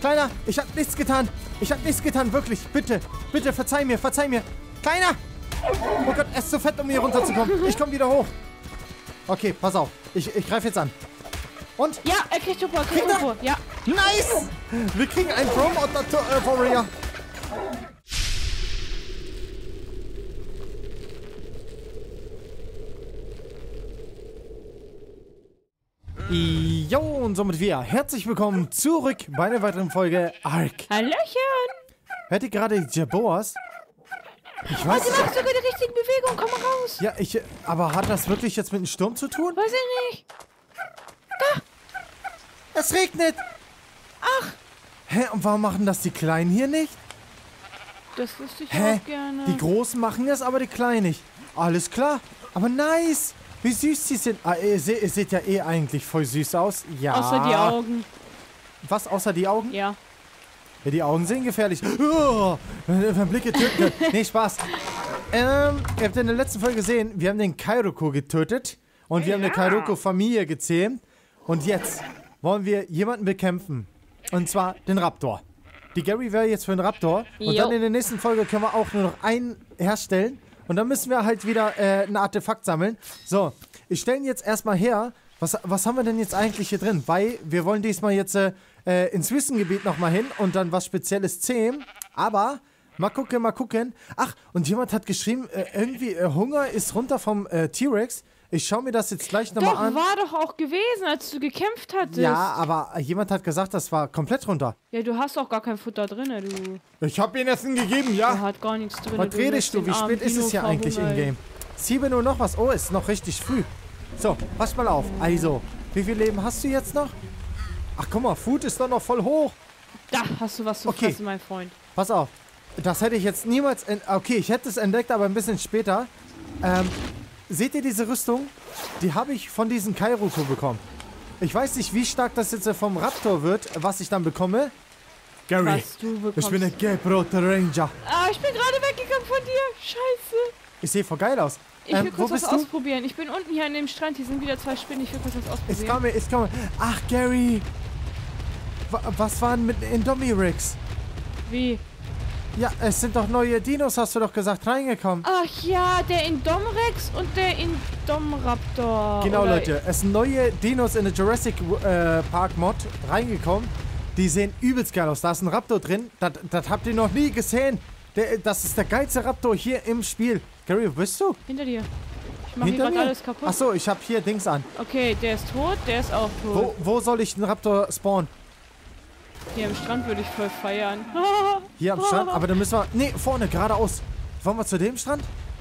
Kleiner, ich hab nichts getan. Ich hab nichts getan, wirklich. Bitte, bitte, verzeih mir, verzeih mir. Kleiner! Oh Gott, er ist zu fett, um hier runterzukommen. Ich komme wieder hoch. Okay, pass auf. Ich greife jetzt an. Und? Ja, er kriegt Super. Ja. Nice! Wir kriegen einen Warrior. Jo, und somit wir. Herzlich willkommen zurück bei einer weiteren Folge Ark. Hallöchen! Hört ihr gerade die Jaboas? Ich weiß Sie macht sogar die richtige Bewegung, komm mal raus. Ja, aber hat das wirklich jetzt mit einem Sturm zu tun? Weiß ich nicht. Es regnet! Ach! Hä, und warum machen das die Kleinen hier nicht? Das wüsste ich Hä? auch gerne. Die Großen machen das, aber die Kleinen nicht. Alles klar. Aber nice! Wie süß sie sind. Ah, ihr seht ja eh eigentlich voll süß aus. Ja. Außer die Augen. Was, außer die Augen? Ja. Ja, die Augen sehen gefährlich. Oh, wenn Blicke töten können. Nee, Spaß. Ihr habt in der letzten Folge gesehen, wir haben den Kairoko getötet. Und wir haben eine Kairoko-Familie gezähmt. Und jetzt wollen wir jemanden bekämpfen. Und zwar den Raptor. Die Gary wäre jetzt für den Raptor. Und dann in der nächsten Folge können wir auch nur noch einen herstellen. Und dann müssen wir halt wieder ein Artefakt sammeln. So, ich stelle ihn jetzt erstmal her. Was haben wir denn jetzt eigentlich hier drin? Weil wir wollen diesmal jetzt ins Wüstengebiet nochmal hin und dann was Spezielles zähmen. Aber mal gucken. Ach, und jemand hat geschrieben, irgendwie Hunger ist runter vom T-Rex. Ich schaue mir das jetzt gleich nochmal an. Doch, war doch auch gewesen, als du gekämpft hattest. Ja, aber jemand hat gesagt, das war komplett runter. Ja, du hast auch gar kein Futter drin, du. Ich habe ihm Essen gegeben, ja. Er hat gar nichts drin. Was redest du? Wie spät ist es hier eigentlich im Game? 7 Uhr noch was? Oh, ist noch richtig früh. So, pass mal auf. Also, wie viel Leben hast du jetzt noch? Ach, guck mal, Food ist doch noch voll hoch. Da hast du was zu fressen, mein Freund. Pass auf. Das hätte ich jetzt niemals... Okay, ich hätte es entdeckt, aber ein bisschen später. Seht ihr diese Rüstung? Die habe ich von diesem Kairoko bekommen. Ich weiß nicht, wie stark das jetzt vom Raptor wird, was ich dann bekomme. Gary, ich bin ein gelb-roter Ranger. Ah, ich bin gerade weggegangen von dir. Scheiße. Ich sehe voll geil aus. Ich will kurz was ausprobieren. Ich bin unten hier an dem Strand. Hier sind wieder 2 Spinnen. Ich will kurz was ausprobieren. Ich komme. Ach, Gary. Was war denn mit Indominus? Wie? Ja, es sind doch neue Dinos, hast du doch gesagt, reingekommen. Ach ja, der Indomrex und der Indomraptor. Genau, Leute. Es sind neue Dinos in der Jurassic Park Mod reingekommen. Die sehen übelst geil aus. Da ist ein Raptor drin. Das habt ihr noch nie gesehen. Das ist der geilste Raptor hier im Spiel. Gary, wo bist du? Hinter dir. Ich mach hier gerade alles kaputt. Achso, ich hab hier Dings an. Okay, der ist tot, der ist auch tot. Wo soll ich den Raptor spawnen? Hier am Strand würde ich voll feiern. Hier am Strand? Aber da müssen wir... Nee, vorne, geradeaus. Wollen wir zu dem Strand?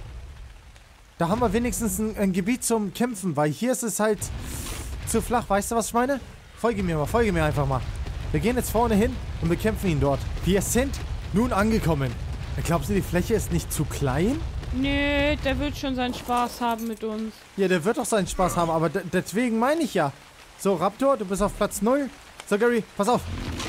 Da haben wir wenigstens ein Gebiet zum Kämpfen, weil hier ist es halt zu flach. Weißt du, was ich meine? Folge mir einfach mal. Wir gehen jetzt vorne hin und bekämpfen ihn dort. Wir sind nun angekommen. Glaubst du, die Fläche ist nicht zu klein? Nee, der wird schon seinen Spaß haben mit uns. Ja, der wird doch seinen Spaß haben, aber deswegen meine ich ja. So, Raptor, du bist auf Platz 0. So, Gary, pass auf.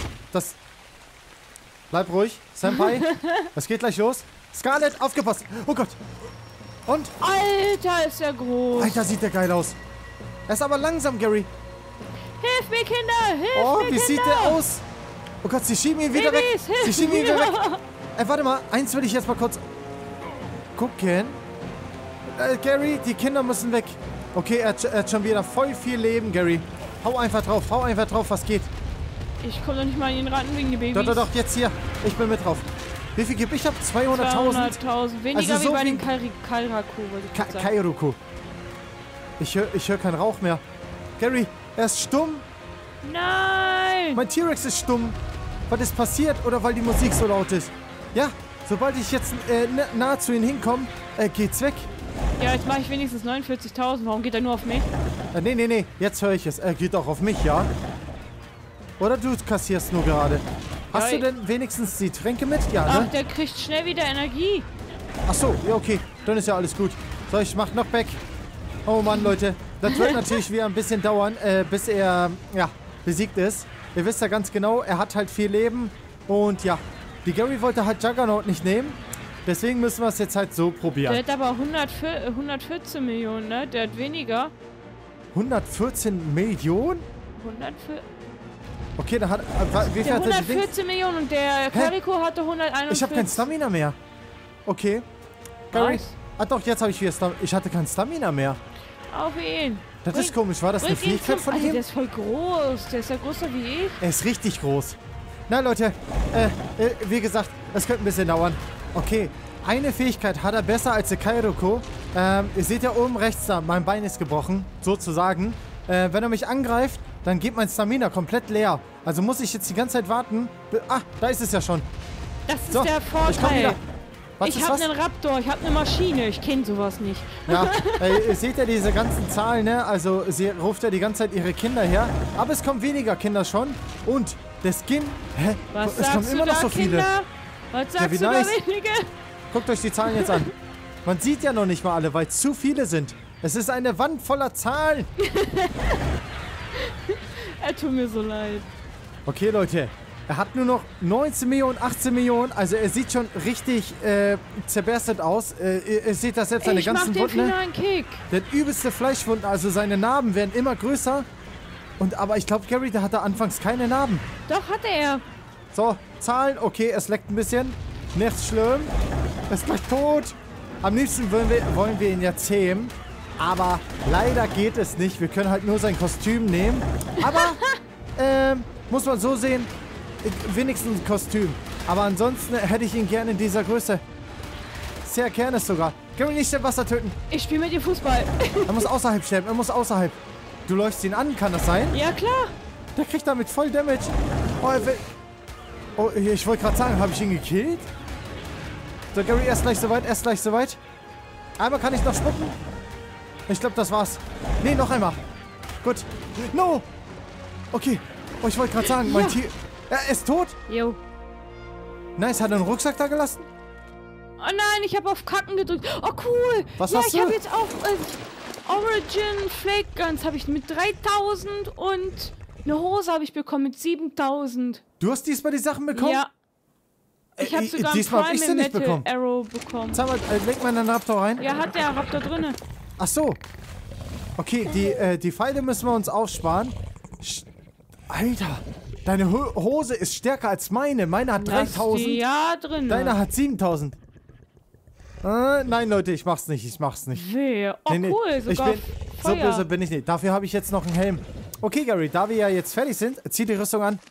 Bleib ruhig, Senpai. Es geht gleich los. Scarlett, aufgepasst. Oh Gott. Und? Alter, ist der groß. Alter, sieht der geil aus. Er ist aber langsam, Gary. Hilf mir, Kinder, hilf mir, Oh, wie sieht der aus? Oh Gott, sie schieben ihn wieder weg. Sie schieben ihn wieder weg. Warte mal, eins will ich jetzt mal kurz gucken. Gary, die Kinder müssen weg. Okay, er hat schon wieder voll viel Leben, Gary. Hau einfach drauf, was geht. Ich komme doch nicht mal in den Ratten wegen die Babys. Doch, jetzt hier. Ich bin mit drauf. Wie viel gebe ich? Ich habe 200.000. 200.000. Weniger also so wie bei dem Kairoko, würde ich sagen. Kairoko. Ich hör keinen Rauch mehr. Gary, er ist stumm. Nein! Mein T-Rex ist stumm. Was ist passiert? Oder weil die Musik so laut ist? Ja, sobald ich jetzt nahe zu ihnen hinkomme, geht's weg. Ja, jetzt mache ich wenigstens 49.000. Warum geht er nur auf mich? Nee. Jetzt höre ich es. Er geht auch auf mich, ja? Oder du kassierst nur gerade. Hast du denn wenigstens die Tränke mit? Ja, ne? Ach, der kriegt schnell wieder Energie. Ach so, ja, okay. Dann ist ja alles gut. So, ich mach noch back. Oh Mann, Leute. Das wird natürlich wieder ein bisschen dauern, bis er, besiegt ist. Ihr wisst ja ganz genau, er hat halt viel Leben. Und ja, die Gary wollte halt Juggernaut nicht nehmen. Deswegen müssen wir es jetzt halt so probieren. Der hat aber 114 Millionen, ne? Der hat weniger. 114 Millionen? Okay, dann hat... wie viel Der hat der Ding? 114 Millionen und der Carico hatte 141. Ich habe kein Stamina mehr. Okay. Gary. Was? Ah doch, jetzt habe ich wieder Stamina. Ich hatte kein Stamina mehr. Auf ihn. Das ist komisch. War das eine Bring ihn Fähigkeit von Alter, ihm? der ist voll groß. Der ist ja größer wie ich. Er ist richtig groß. Na Leute, wie gesagt, es könnte ein bisschen dauern. Okay, eine Fähigkeit hat er besser als der Kairoko. Ihr seht ja oben rechts da, mein Bein ist gebrochen, sozusagen. Wenn er mich angreift, dann geht mein Stamina komplett leer. Also muss ich jetzt die ganze Zeit warten. Da ist es ja schon. Das ist So, der ich komm Vorteil. wieder. Was Ich ist habe was? einen Raptor, ich habe eine Maschine. Ich kenne sowas nicht. Ja, ihr seht ja diese ganzen Zahlen, ne? Also sie ruft ja die ganze Zeit ihre Kinder her. Aber es kommen weniger Kinder schon. Und der Skin, Was es kommen sagst du immer da, noch so viele. Kinder? Was sagst wie du nice. da, wenige? Guckt euch die Zahlen jetzt an. Man sieht ja noch nicht mal alle, weil es zu viele sind. Es ist eine Wand voller Zahlen. Er tut mir so leid. Okay, Leute. Er hat nur noch 19 Millionen, 18 Millionen. Also er sieht schon richtig zerberstet aus. Ihr seht das selbst, seine Ich mach ganzen den Wunden. Ne? finalen Kick. Der hat übelste Fleischwunden. Also seine Narben werden immer größer. Aber ich glaube, Gary, der hatte anfangs keine Narben. Doch, hatte er. So, Zahlen. Okay, es leckt ein bisschen. Nichts schlimm. Er ist gleich tot. Am liebsten wollen wir ihn ja zähmen. Aber leider geht es nicht. Wir können halt nur sein Kostüm nehmen. Aber, muss man so sehen, wenigstens ein Kostüm. Aber ansonsten hätte ich ihn gerne in dieser Größe. Sehr gerne sogar. Können wir nicht im Wasser töten? Ich spiele mit dir Fußball. Er muss außerhalb sterben. Er muss außerhalb. Du läufst ihn an, kann das sein? Ja, klar. Der kriegt damit voll Damage. Oh, ich wollte gerade sagen, habe ich ihn gekillt? So, Gary, erst gleich soweit, erst gleich soweit. Einmal kann ich noch spucken. Ich glaube, das war's. Nee, noch einmal. Gut. No! Okay. Oh, ich wollte gerade sagen, mein Tier... Er ist tot. Jo. Nice, hat er einen Rucksack da gelassen? Oh nein, ich habe auf Kacken gedrückt. Oh cool. Was ja, hast ich du? habe jetzt auch Origin Flake Guns habe ich mit 3000 und eine Hose habe ich bekommen mit 7000. Du hast diesmal die Sachen bekommen? Ja. Ich habe sogar einen diesmal hab ich sie Prime nicht Metal bekommen. Arrow bekommen. Sag mal, leg mal in den Raptor rein. Ja, hat der Raptor drinne. Ach so. Okay, die Pfeile müssen wir uns aufsparen. Alter, deine Hose ist stärker als meine. Meine hat 3000. Ja, drin. Deine hat 7000. Nein, Leute, ich mach's nicht. Ich mach's nicht. Wehe. Oh Nee, cool, sogar so Feuer. böse bin ich nicht. Dafür habe ich jetzt noch einen Helm. Okay, Gary, da wir ja jetzt fertig sind, zieh die Rüstung an.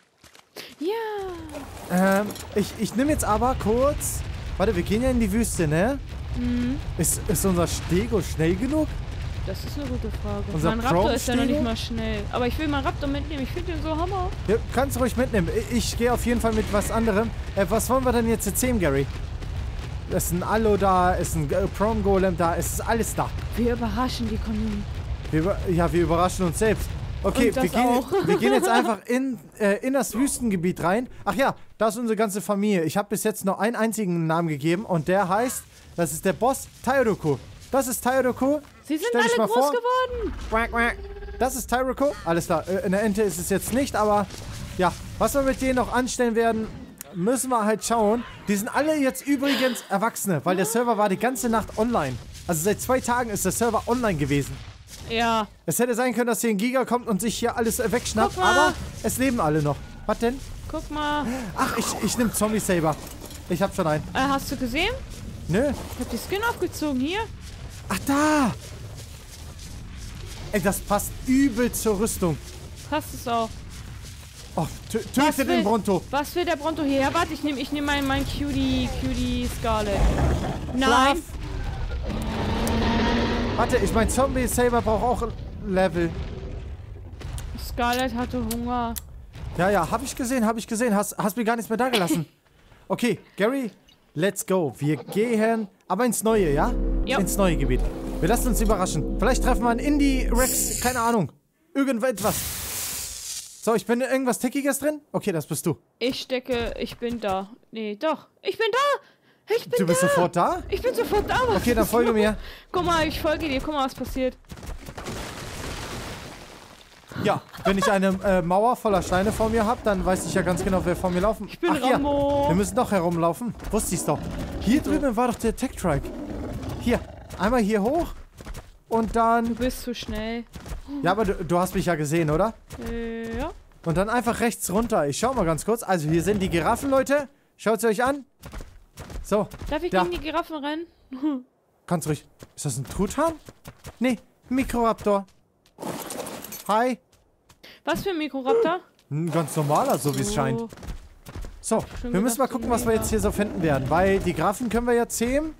Ja. Ich nehme jetzt aber kurz... Warte, wir gehen ja in die Wüste, ne? Mhm. Ist unser Stego schnell genug? Das ist eine gute Frage. Unser Mein Raptor ist ja noch Chrome-Stego? nicht mal schnell. Aber ich will meinen Raptor mitnehmen. Ich finde den so Hammer. Ja, kannst du ruhig mitnehmen. Ich gehe auf jeden Fall mit was anderem. Was wollen wir denn jetzt erzählen, Gary? Es ist ein Allo da, es ist ein Chrome Golem da, es ist alles da. Wir überraschen die Community. Wir überraschen uns selbst. Okay, Und das wir gehen jetzt einfach in das Wüstengebiet rein. Ach ja, da ist unsere ganze Familie. Ich habe bis jetzt nur einen einzigen Namen gegeben und der heißt, das ist der Boss Tairoku. Das ist Tairoku. Sie sind Stell dich alle mal groß vor. geworden. Quack, quack. Das ist Tairoku. Alles klar, eine Ente ist es jetzt nicht, aber ja, was wir mit denen noch anstellen werden, müssen wir halt schauen. Die sind alle jetzt übrigens Erwachsene, weil der Server war die ganze Nacht online. Also seit 2 Tagen ist der Server online gewesen. Ja. Es hätte sein können, dass hier ein Giga kommt und sich hier alles wegschnappt, Guck mal. aber es leben alle noch. Was denn? Guck mal. Ach, ich nehme Zombie Saber. Ich hab schon einen. Hast du gesehen? Nö. Ich hab die Skin aufgezogen. Hier. Ach, da! Ey, das passt übel zur Rüstung. Passt es auch. Oh, töte den Bronto. Was will der Bronto hier? Ja, warte, ich nehm mein Cutie Scarlet. Nein. Fluff. Warte, ich mein Zombie Saber braucht auch Level. Scarlet hatte Hunger. Ja, hab ich gesehen. Hast mir gar nichts mehr da gelassen. Okay, Gary, let's go. Wir gehen aber ins Neue, ja? Ja. Ins neue Gebiet. Wir lassen uns überraschen. Vielleicht treffen wir einen Indie-Rex, keine Ahnung. Irgendetwas. So, ich bin in irgendwas Tickiges drin? Okay, das bist du. Ich bin da. Nee, doch. Ich bin da. Ich bin da. Du bist sofort da? Ich bin sofort da. Was Okay, dann ist folge los? mir. Guck mal, ich folge dir. Guck mal, was passiert. Ja, wenn ich eine Mauer voller Steine vor mir habe, dann weiß ich ja ganz genau, wer vor mir laufen. Ich bin Ach, hier. Rambo. Wir müssen doch herumlaufen. Wusste ich's doch. Hier drüben war doch der Tech-Trike. Hier, einmal hier hoch und Du dann... bist zu schnell. Ja, aber du hast mich ja gesehen, oder? Ja. Und dann einfach rechts runter. Ich schau mal ganz kurz. Also hier sind die Giraffen, Leute. Schaut sie euch an. So. Darf ich da. gegen die Giraffen rennen? Ganz ruhig. Ist das ein Truthahn? Nee, ein Mikroraptor. Hi. Was für ein Mikroraptor? Ein ganz normaler, so wie es scheint. Oh, So, wir müssen mal gucken, was wir jetzt hier so finden werden. Weil die Giraffen können wir ja zähmen.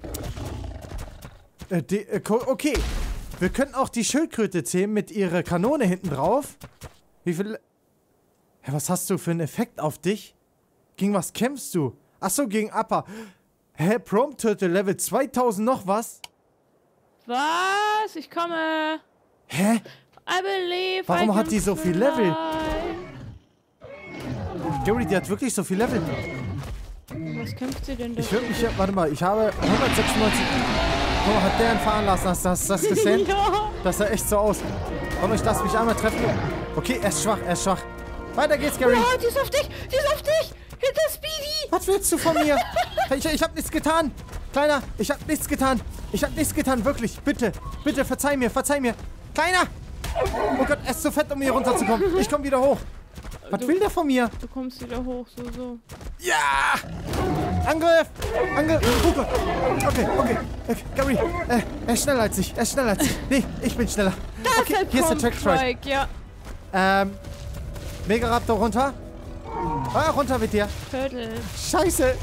Okay. Wir können auch die Schildkröte zähmen mit ihrer Kanone hinten drauf. Wie viel... Hä, was hast du für einen Effekt auf dich? Gegen was kämpfst du? Achso, gegen Appa. Hä, Prom Turtle Level 2000 noch was? Was? Ich komme. Hä? I believe Warum I hat can die so viel fly. Level? Gary, die hat wirklich so viel Level. Was kämpft sie denn da? Ich würde mich... Warte mal, ich habe 196... Guck mal, hat der ihn fahren lassen? Hast du das gesehen? Ja. Das sah echt so aus. Komm, ich lasse mich einmal treffen. Okay, er ist schwach, er ist schwach. Weiter geht's, Gary. Oh, die ist auf dich! Die ist auf dich! Hinter Speedy! Was willst du von mir? Ich hab nichts getan. Kleiner, ich hab nichts getan. Ich hab nichts getan, wirklich. Bitte, bitte, verzeih mir, verzeih mir. Kleiner! Oh Gott, er ist zu fett, um hier runterzukommen. Ich komm wieder hoch. Was will der von mir? Du kommst wieder hoch, so. Ja! Angriff! Angriff! Oh Gott! Okay. Gary, er ist schneller als ich. Nee, ich bin schneller. Okay, hier ist der Track-Strike. Ja. Megaraptor runter. Ah, runter mit dir. Turtle. Scheiße.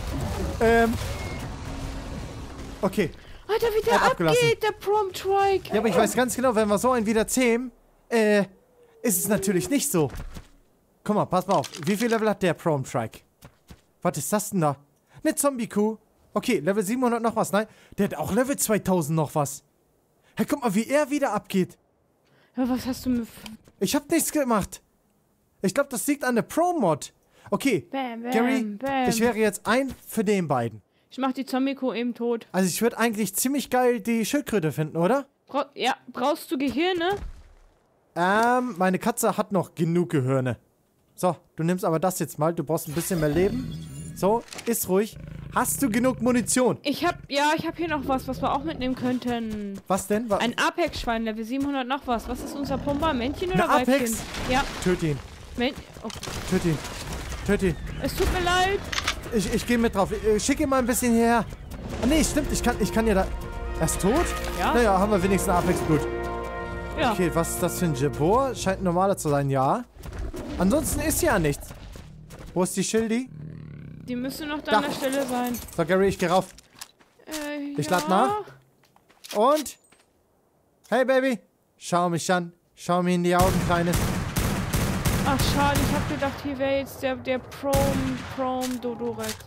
Okay. Alter, wie der Er hat abgelassen. abgeht, der Prom-Trike. Ja, aber ich weiß ganz genau, wenn wir so einen wieder zähmen, ist es natürlich nicht so. Guck mal, pass mal auf. Wie viel Level hat der Prom-Trike? Was ist das denn da? Eine Zombie-Kuh. Okay, Level 700 noch was. Nein, der hat auch Level 2000 noch was. Hey, guck mal, wie er wieder abgeht. Ja, was hast du mit... Ich hab nichts gemacht. Ich glaube, das liegt an der Pro-Mod. Okay, Bam, bam, Gary, bam. ich wäre jetzt ein für den beiden. Ich mach die Zombie-Kuh eben tot. Also ich würde eigentlich ziemlich geil die Schildkröte finden, oder? Brauchst du Gehirne? Meine Katze hat noch genug Gehirne. So, du nimmst aber das jetzt mal. Du brauchst ein bisschen mehr Leben. So, ist ruhig. Hast du genug Munition? Ich hab hier noch was wir auch mitnehmen könnten. Was denn? Ein Apex-Schwein, Level 700 noch was. Was ist unser Pumper? Männchen oder Eine Weibchen? Apex? Ja. Töte ihn. Oh, Töte ihn. es tut mir leid. Ich gehe mit drauf. Schick ihn mal ein bisschen hierher. Ah, nee, stimmt. Ich kann ja da... Er ist tot? Ja. Naja, haben wir wenigstens Apex-Blut. Ja. Okay, was ist das für ein Jabor? Scheint ein normaler zu sein, ja. Ansonsten ist ja nichts. Wo ist die Schildi? Die müssen noch da an der Stelle sein. So, Gary, ich geh rauf. Ich lad nach. Und? Hey, Baby. Schau mich an. Schau mir in die Augen, Kleines. Ach, schade. Ich hab gedacht, hier wäre jetzt der Prom-Dodorex.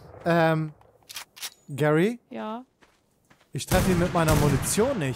Gary? Ja. Ich treffe ihn mit meiner Munition nicht.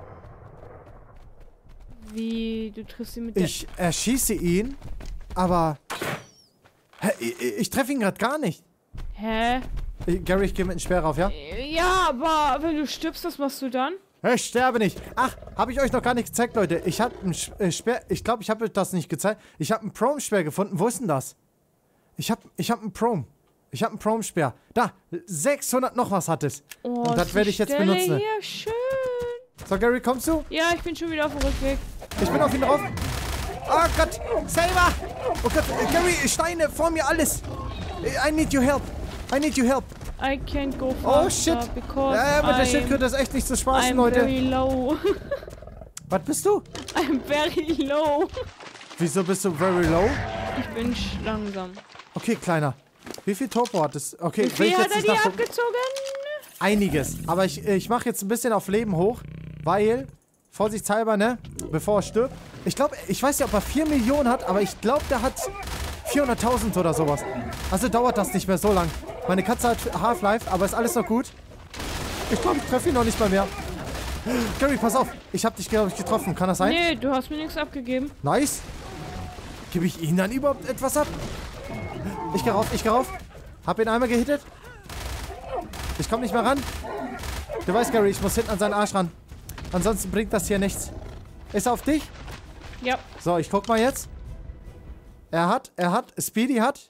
Wie? Du triffst ihn mit der... Ich erschieße ihn, aber... Hä, ich treffe ihn gerade gar nicht. Hä? Gary, ich gehe mit dem Speer rauf, ja? Ja, aber wenn du stirbst, was machst du dann? Ich sterbe nicht. Ach, habe ich euch noch gar nicht gezeigt, Leute. Ich habe einen Speer... Ich glaube, ich habe euch das nicht gezeigt. Ich habe einen Prom-Speer gefunden. Wo ist denn das? Ich hab einen Prom. Ich habe einen Prom-Speer. Da, 600 noch was hat es. Oh, und das werde ich jetzt Stelle benutzen. Hier, schön. So, Gary, kommst du? Ja, ich bin schon wieder auf dem Rückweg. Ich bin auf ihn drauf. Oh Gott, selber. Oh Gott, Gary, Steine, vor mir alles. I need your help. I can't go faster Oh shit. because Mit der Schildkröte ist echt nicht zu spaßen, I'm Leute. very low. Was bist du? I'm very low. Wieso bist du very low? Ich bin langsam. Okay, Kleiner. Wie viel Topo hat es? Okay, Wie viel hat er nicht dir nachgucken? abgezogen? Einiges. Aber ich mache jetzt ein bisschen auf Leben hoch, weil, vorsichtshalber, ne, bevor er stirbt. Ich glaube, ich weiß ja, ob er 4 Millionen hat, aber ich glaube, der hat 400.000 oder sowas. Also dauert das nicht mehr so lang. Meine Katze hat Half-Life, aber ist alles noch gut. Ich glaube, ich treffe ihn noch nicht mal mehr. Gary, pass auf. Ich habe dich, glaube ich, getroffen. Kann das sein? Nee, du hast mir nichts abgegeben. Nice. Gebe ich ihn dann überhaupt etwas ab? Ich geh rauf. Hab ihn einmal gehittet. Ich komme nicht mehr ran. Du weißt, Gary, ich muss hinten an seinen Arsch ran. Ansonsten bringt das hier nichts. Ist er auf dich? Ja. So, ich guck mal jetzt. Er hat. Speedy hat.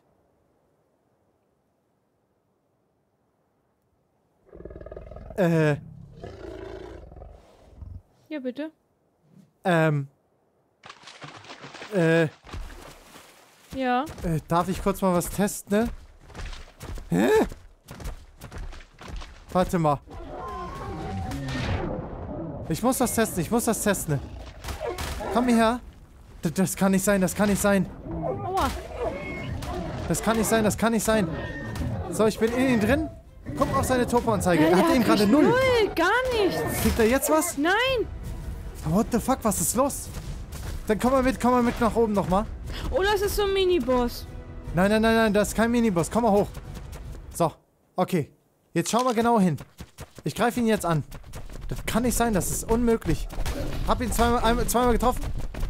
Ja, bitte. Ja. Darf ich kurz mal was testen, ne? Hä? Warte mal. Ich muss das testen, ne? Komm her. Das kann nicht sein, Aua. Das kann nicht sein. So, ich bin in ihn drin. Guck auf seine Topo-Anzeige. Er hat eben gerade 0. Gar nichts. Kriegt er jetzt was? Nein. What the fuck, was ist los? Dann komm mal mit nach oben nochmal. Oder es ist so ein Miniboss. Nein, das ist kein Miniboss. Komm mal hoch. So, okay. Jetzt schau mal genau hin. Ich greife ihn jetzt an. Das kann nicht sein, das ist unmöglich. Hab ihn zweimal getroffen.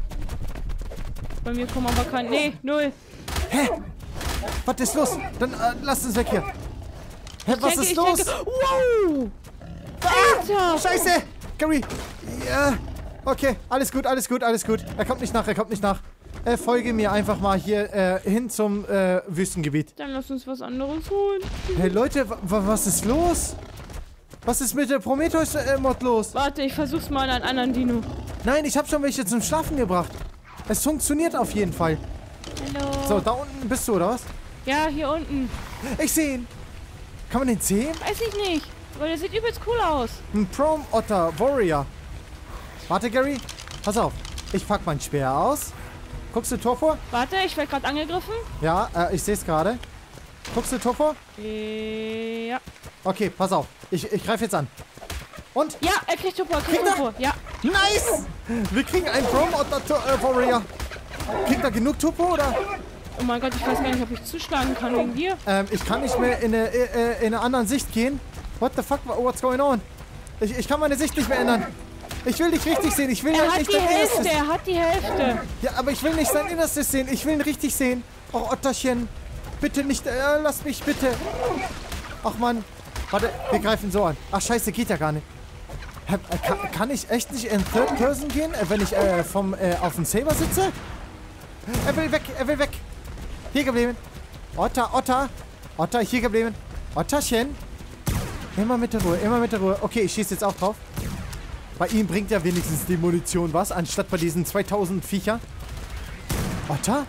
Bei mir kommen aber kein... Nee, 0. Hä? Was ist los? Dann lass uns weg hier. Hä, was ist los? Wow! Alter! Scheiße! Gary! Ja. Okay, alles gut. Er kommt nicht nach. Folge mir einfach mal hier hin zum Wüstengebiet. Dann lass uns was anderes holen. Hey Leute, was ist los? Was ist mit der Prometheus-Mod los? Warte, ich versuch's mal an einen anderen Dino. Nein, ich habe schon welche zum Schlafen gebracht. Es funktioniert auf jeden Fall. Hallo. So, da unten bist du, oder was? Ja, hier unten. Ich sehe ihn. Kann man den sehen? Weiß ich nicht. Aber der sieht übelst cool aus. Ein Prom Otter Warrior. Warte, Gary. Pass auf. Ich pack mein Speer aus. Guckst du Tor vor? Warte, ich werde gerade angegriffen. Ja, ich sehe es gerade. Guckst du Tor vor? Ja. Okay, pass auf. Ich greife jetzt an. Und? Ja, er kriegt Tupor, Ja. Nice! Wir kriegen einen Prom Otter Warrior. Kriegt er genug Turbo, oder? Oh mein Gott, ich weiß gar nicht, ob ich zuschlagen kann wegen dir. Ich kann nicht mehr in eine andere Sicht gehen. What the fuck? What's going on? Ich kann meine Sicht nicht mehr ändern. Ich will dich richtig sehen. Ich will Er halt hat nicht die dein Hälfte, Innerstes. er hat die Hälfte. Ja, aber ich will nicht sein Innerstes sehen. Ich will ihn richtig sehen. Oh, Otterchen. Bitte nicht. Lass mich, bitte. Ach, Mann. Warte, wir greifen so an. Ach, scheiße, geht ja gar nicht. Kann ich echt nicht in Third Person gehen, wenn ich auf dem Saber sitze? Er will weg. Hier geblieben. Otter, hier geblieben. Otterchen. Immer mit der Ruhe. Okay, ich schieße jetzt auch drauf. Bei ihm bringt ja wenigstens die Munition was, anstatt bei diesen 2000 Viecher. Otter?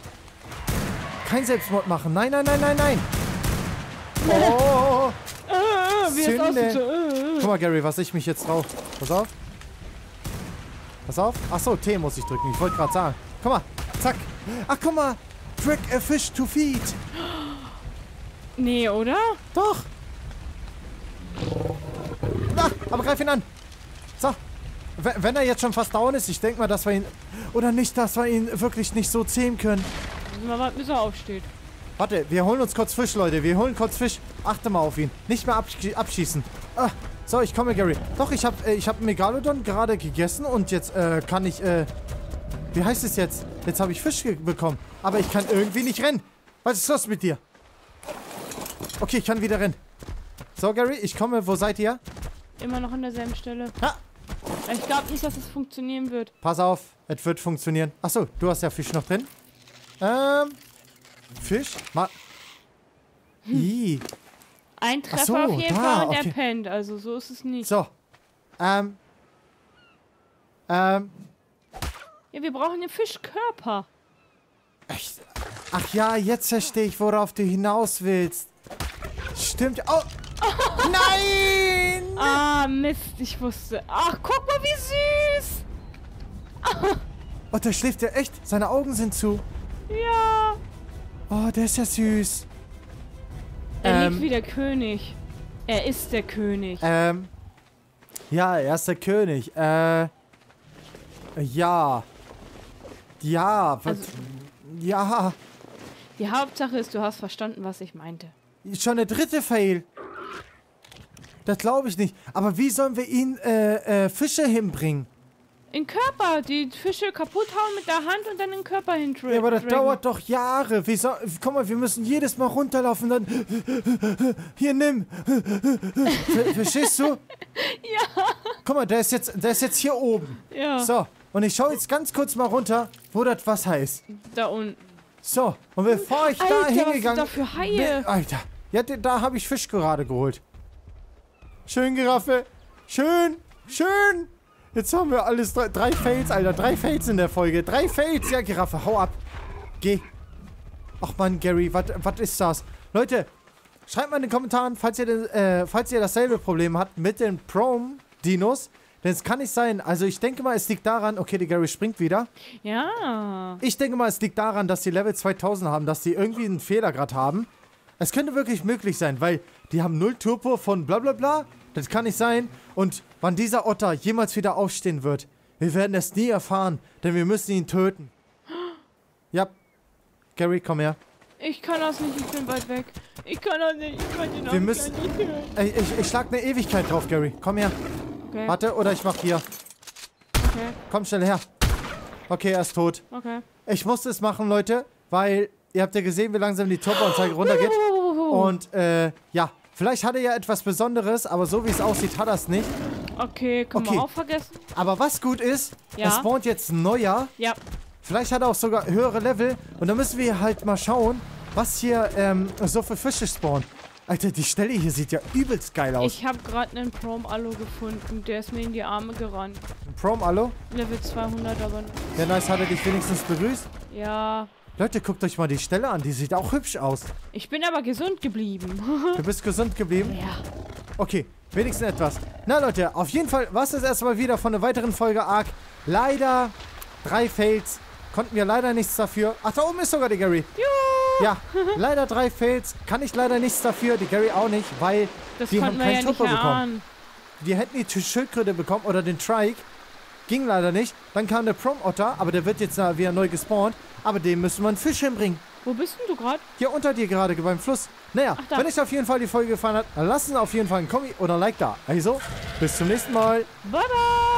Kein Selbstmord machen. Nein. Oh. Wie es aussieht. So, Guck mal, Gary, was ich mich jetzt drauf. Pass auf. Achso, T muss ich drücken. Ich wollte gerade sagen. Guck mal. Zack. Ach, guck mal. Trick a fish to feed. Nee, oder? Doch. Na, aber greif ihn an. So. Wenn er jetzt schon fast down ist, ich denke mal, dass wir ihn... Oder nicht, dass wir ihn wirklich nicht so zähmen können. Mal warten, bis er aufsteht. Warte, wir holen uns kurz Fisch, Leute. Wir holen kurz Fisch. Achte mal auf ihn. Nicht mehr abschießen. Ah, so, ich komme, Gary. Doch, ich hab Megalodon gerade gegessen und jetzt kann ich... Wie heißt es jetzt? Jetzt habe ich Fisch bekommen. Aber ich kann irgendwie nicht rennen. Was ist los mit dir? Okay, ich kann wieder rennen. So, Gary, ich komme. Wo seid ihr? Immer noch an derselben Stelle. Ha! Ich glaube nicht, dass es funktionieren wird. Pass auf, es wird funktionieren. Achso, du hast ja Fisch noch drin. Fisch? Ih. Ein Treffer so, auf jeden Fall und okay. der pennt. Also so ist es nicht. So. Ja, wir brauchen den Fischkörper. Echt? Ach ja, jetzt verstehe ich, worauf du hinaus willst. Stimmt. Oh! Nein! Ah, Mist, ich wusste. Ach, guck mal, wie süß. Oh, der schläft ja echt. Seine Augen sind zu. Ja. Oh, der ist ja süß. Er liegt wie der König. Er ist der König. Ja, er ist der König. Ja. Ja, was? Also- Ja. Die Hauptsache ist, du hast verstanden, was ich meinte. Schon der dritte Fail. Das glaube ich nicht. Aber wie sollen wir ihn Fische hinbringen? In Körper. Die Fische kaputt hauen mit der Hand und dann in den Körper hintragen. Ja, aber das dauert doch Jahre. Guck mal, wir müssen jedes Mal runterlaufen. Dann hier, nimm. Verstehst du? Ja. Guck mal, der ist jetzt hier oben. Ja. So, und ich schaue jetzt ganz kurz mal runter, wo das Wasser ist. Da unten. So, und bevor ich da Alter, was sind hingegangen da für Haie? Alter, ja, da habe ich Fisch gerade geholt. Schön, Giraffe. Schön. Jetzt haben wir alles drei Fails, Alter. 3 Fails in der Folge. 3 Fails. Ja, Giraffe, hau ab. Geh. Ach man, Gary, was ist das? Leute, schreibt mal in den Kommentaren, falls ihr dasselbe Problem habt mit den Chrome-Dinos. Denn es kann nicht sein. Also ich denke mal, es liegt daran... Okay, der Gary springt wieder. Ja. Ich denke mal, es liegt daran, dass die Level 2000 haben, dass die irgendwie einen Fehler gerade haben. Es könnte wirklich möglich sein, weil die haben 0 Turbo von bla bla bla. Das kann nicht sein. Und wann dieser Otter jemals wieder aufstehen wird, wir werden es nie erfahren, denn wir müssen ihn töten. Ja. Gary, komm her. Ich kann das nicht, ich bin weit weg. Ich kann das nicht, ich kann den Wir müssen... nicht töten. Ich schlag eine Ewigkeit drauf, Gary. Komm her. Okay. Warte, oder ich mach hier. Okay, Komm schnell her. Okay, er ist tot. okay. Ich musste es machen, Leute, weil ihr habt ja gesehen, wie langsam die Turbo-Anzeige runtergeht. Und, ja, vielleicht hat er ja etwas Besonderes, aber so wie es aussieht, hat er es nicht. Okay, können Okay. wir auch vergessen? Aber was gut ist, Ja. es spawnt jetzt ein neuer. Ja. Vielleicht hat er auch sogar höhere Level. Und dann müssen wir halt mal schauen, was hier so für Fische spawnen. Alter, die Stelle hier sieht ja übelst geil aus. Ich habe gerade einen Prom-Allo gefunden, der ist mir in die Arme gerannt. Prom-Allo? Level 200, aber... Ja, nice, hat er dich wenigstens begrüßt? Ja. Leute, guckt euch mal die Stelle an, die sieht auch hübsch aus. Ich bin aber gesund geblieben. Du bist gesund geblieben? Ja. Okay, wenigstens etwas. Na Leute, auf jeden Fall war es das erstmal wieder von einer weiteren Folge Ark. Leider 3 Fails. Konnten wir leider nichts dafür. Ach, da oben ist sogar die Gary. Juhu. Ja, leider 3 Fails. Kann ich leider nichts dafür. Die Gary auch nicht, weil Das die haben konnten wir keinen ja nicht Turbo bekommen. erahnen. Die hätten die Schildkröte bekommen oder den Trike. Ging leider nicht. Dann kam der Prom-Otter, aber der wird jetzt wieder neu gespawnt. Aber dem müssen wir einen Fisch hinbringen. Wo bist denn du gerade? Hier unter dir gerade beim Fluss. Naja, Ach, da. wenn euch auf jeden Fall die Folge gefallen hat, dann lasst uns auf jeden Fall einen Kommi oder ein Like da. Also, bis zum nächsten Mal. Bye, bye.